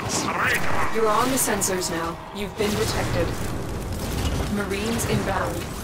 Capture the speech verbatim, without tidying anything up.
You're on the sensors now. You've been detected. Marines inbound.